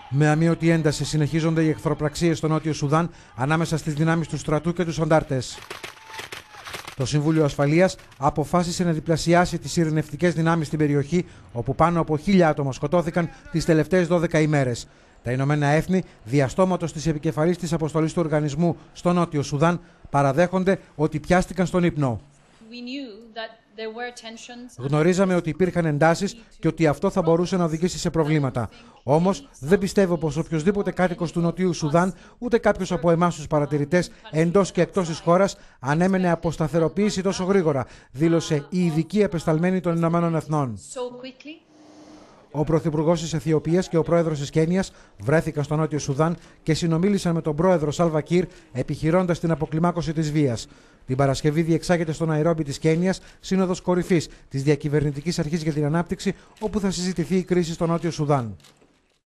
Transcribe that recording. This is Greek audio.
Με αμείωτη ένταση συνεχίζονται οι εχθροπραξίες στο Νότιο Σουδάν ανάμεσα στις δυνάμεις του στρατού και τους αντάρτες. Το Συμβούλιο Ασφαλείας αποφάσισε να διπλασιάσει τις ειρηνευτικές δυνάμεις στην περιοχή, όπου πάνω από 1.000 άτομα σκοτώθηκαν τις τελευταίες 12 ημέρες. Τα Ηνωμένα Έθνη, διαστόματος της επικεφαλής της αποστολής του οργανισμού στο Νότιο Σουδάν, παραδέχονται ότι πιάστηκαν στον ύπνο. Γνωρίζαμε ότι υπήρχαν εντάσεις και ότι αυτό θα μπορούσε να οδηγήσει σε προβλήματα. Όμως, δεν πιστεύω πως οποιοσδήποτε κάτοικος του Νοτιού Σουδάν, ούτε κάποιος από εμάς τους παρατηρητές εντός και εκτός της χώρας, ανέμενε αποσταθεροποίηση τόσο γρήγορα, δήλωσε η ειδική επεσταλμένη των Ηνωμένων Εθνών. Ο Πρωθυπουργός της Αιθιοπίας και ο Πρόεδρος της Κένιας βρέθηκαν στο Νότιο Σουδάν και συνομίλησαν με τον Πρόεδρο Σάλβα Κιρ, επιχειρώντας την αποκλιμάκωση της βίας. Την Παρασκευή διεξάγεται στο Ναϊρόμπι της Κένιας Σύνοδος Κορυφής της Διακυβερνητικής Αρχής για την Ανάπτυξη, όπου θα συζητηθεί η κρίση στο Νότιο Σουδάν.